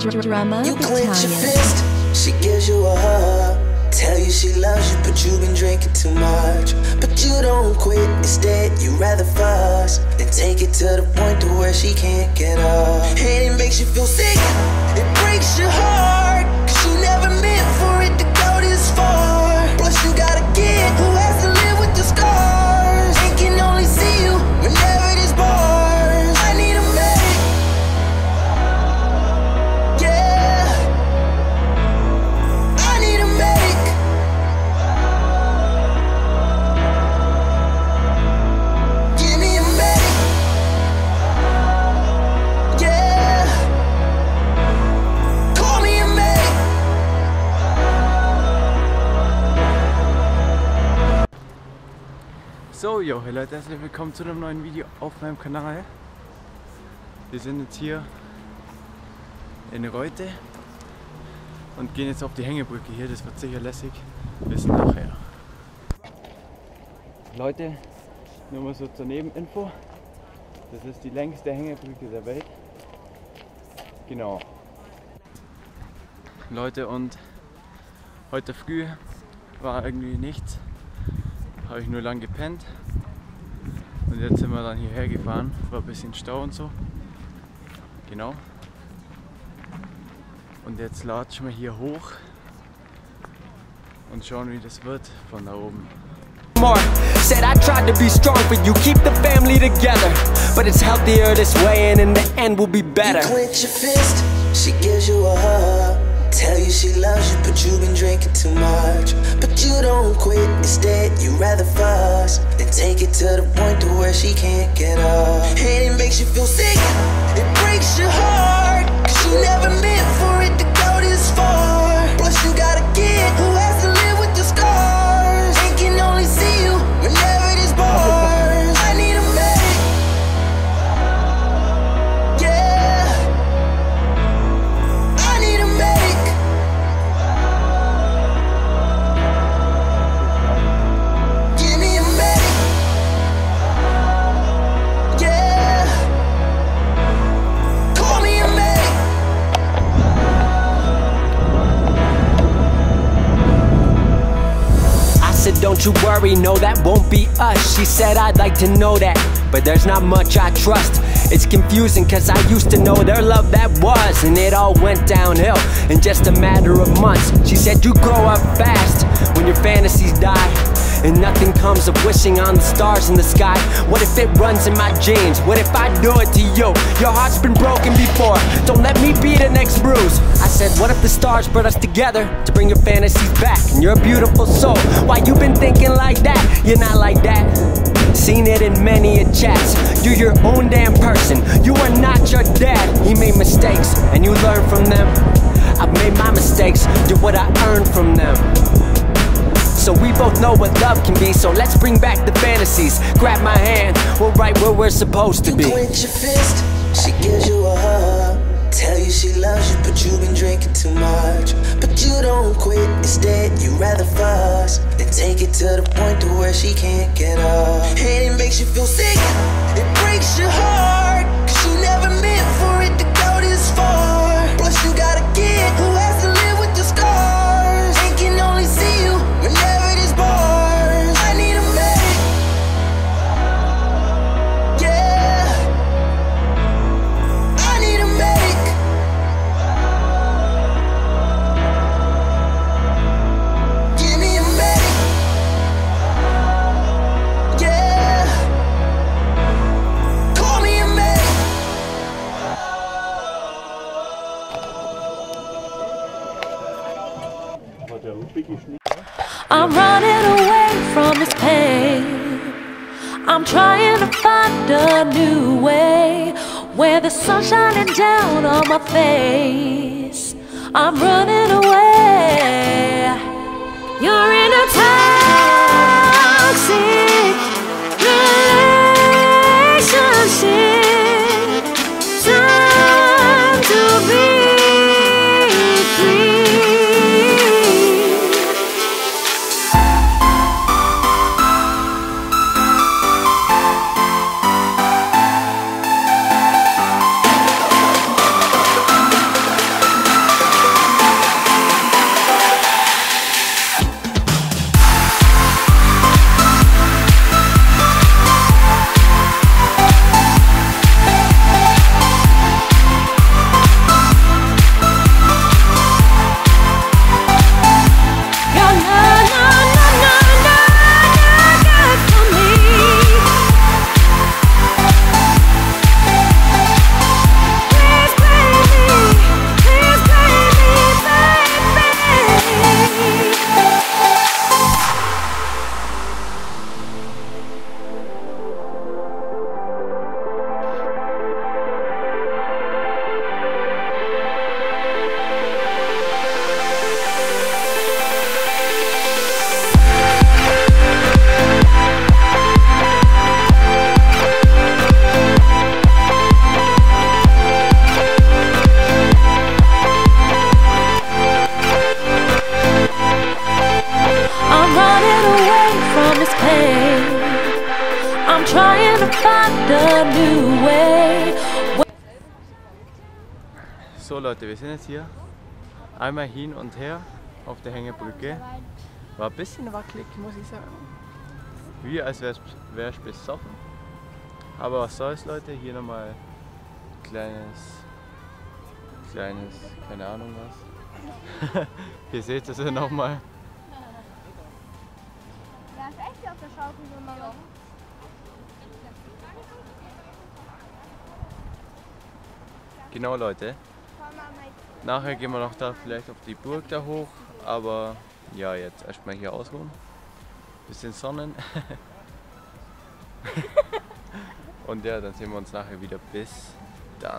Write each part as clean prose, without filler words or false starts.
Drama You clench your Battalion. fist, she gives you a hug. Tell you she loves you, but you've been drinking too much. But you don't quit, instead you rather fuss and take it to the point to where she can't get up. And it makes you feel sick, it breaks your heart, 'cause you never meant for it to go this far. Plus you got a kid who has to live with the scars and can only see you whenever there's bars. I need a medic, yeah, I need a medic. Give me a medic, yeah, call me a medic. So, yo, hey Leute, herzlich willkommen zu einem neuen Video auf meinem Kanal. Wir sind jetzt hier in Reute und gehen jetzt auf die Hängebrücke hier, das wird sicher lässig. Bis nachher. Leute, nur mal so zur Nebeninfo, das ist die längste Hängebrücke der Welt. Genau. Leute, und heute früh war irgendwie nichts. Habe ich nur lang gepennt und jetzt sind wir dann hierher gefahren, war ein bisschen Stau und so, genau, und jetzt latschen wir hier hoch und schauen, wie das wird von da oben. Said I tried to be strong for you, keep the family together, but it's healthier this way and in the end we'll be better. You clench your fist, she gives you a hug. Tell you she loves you, but you've been drinking too much. But you don't quit, instead you rather fuss and take it to the point to where she can't get up. And it makes you feel sick, it breaks your heart, 'cause you never meant for it to go this far. Plus you got a kid who has to live with the scars and can only see you whenever there's bars. I need a medic, yeah, I need a medic. Give me a medic, yeah, call me a medic. I said don't you worry, no that won't be us. She said I'd like to know that, but there's not much I trust. It's confusing cause I used to know their love that was, and it all went downhill in just a matter of months. She said you grow up fast when your fantasies die, and nothing comes of wishing on the stars in the sky. What if it runs in my genes? What if I do it to you? Your heart's been broken before, don't let me be the next bruise. I said what if the stars brought us together to bring your fantasies back? And you're a beautiful soul, why you been thinking like that? You're not like that. Seen it in many a chats. You're your own damn person, you are not your dad. He made mistakes and you learn from them. I've made my mistakes, you're what I earned from them. So we both know what love can be, so let's bring back the fantasies. Grab my hand, we're right where we're supposed to be. You clench your fist, she gives you a hug. Tell you she loves you, but you've been drinking too much. But you don't quit, instead you rather fuss and take it to the point to where she can't get up. And it makes you feel sick, it breaks your heart, 'cause you never meant for it to go this far. Plus you got a kid who has to live with the scars and can only see you whenever there's bars. I need a medic, yeah, I need a medic. Give me a medic, yeah, call me a medic. I'm running away from this pain. I'm trying to find a new way where the sun's shining down on my face. I'm running away. You're in a toxic relationship. Time to be free. I'm trying to find a new way. So Leute, wir sind jetzt hier einmal hin und her auf der Hängebrücke. War ein bisschen wackelig, muss ich sagen. Wie als wär's besoffen. Aber was soll's Leute, hier nochmal kleines, keine Ahnung was. Hier seht ihr es nochmal. Ja, ist echt hier auf der Schaufel so mal. Genau Leute. Nachher gehen wir noch da vielleicht auf die Burg da hoch. Aber ja, jetzt erstmal hier ausruhen. Bisschen Sonnen. Und ja, dann sehen wir uns nachher wieder. Bis dann.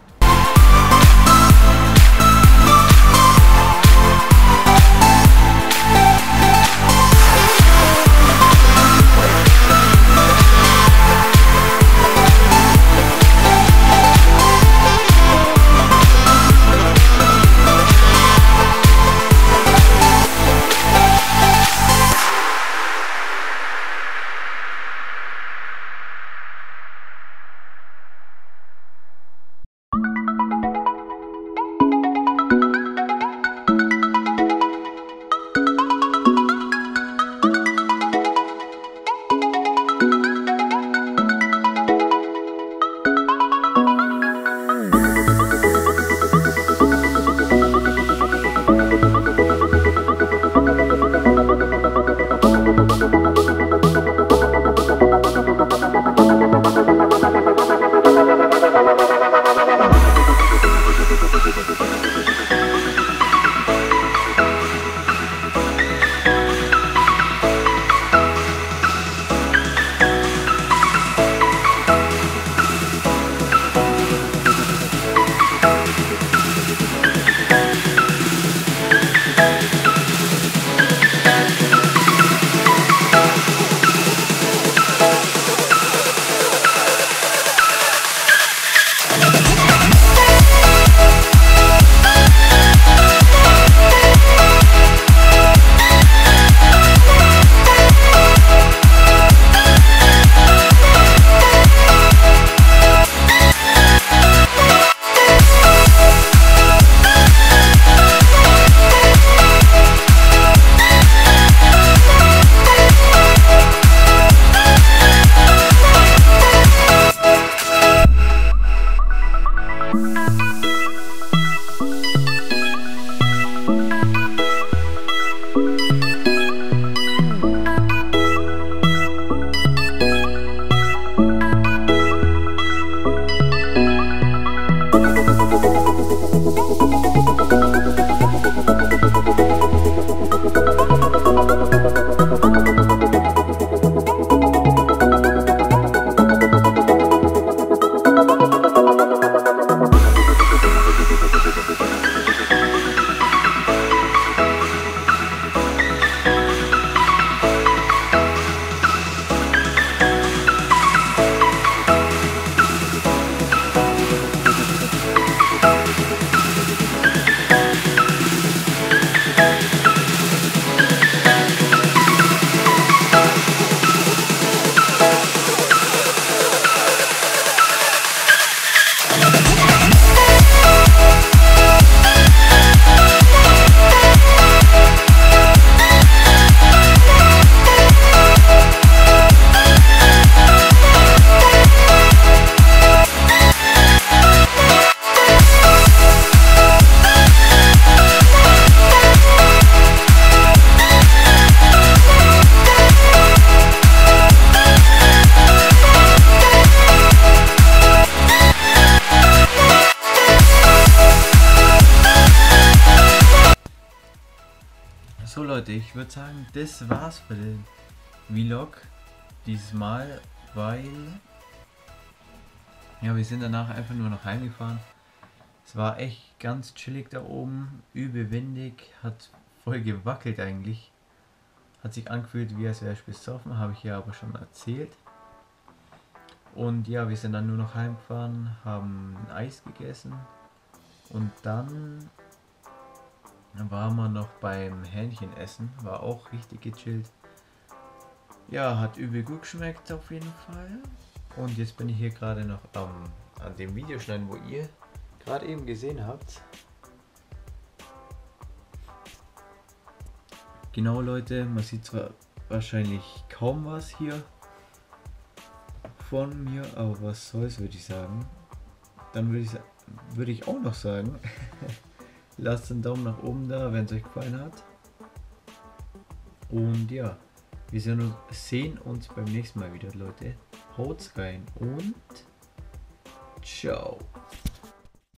So Leute, ich würde sagen, das war's für den Vlog dieses Mal, weil ja, wir sind danach einfach nur noch heimgefahren. Es war echt ganz chillig da oben, übel windig, hat voll gewackelt eigentlich. Hat sich angefühlt, wie als wäre ich besoffen, habe ich ja aber schon erzählt. Und ja, wir sind dann nur noch heimgefahren, haben ein Eis gegessen und dann waren wir noch beim Hähnchenessen, war auch richtig gechillt. Ja, hat übel gut geschmeckt auf jeden Fall. Und jetzt bin ich hier gerade noch an dem Video schneiden, wo ihr gerade eben gesehen habt. Genau Leute, man sieht zwar wahrscheinlich kaum was hier von mir, aber was soll's, würde ich sagen. Dann würde ich auch noch sagen, lasst einen Daumen nach oben da, wenn es euch gefallen hat. Und ja, wir sehen uns beim nächsten Mal wieder, Leute. Haut's rein und ciao.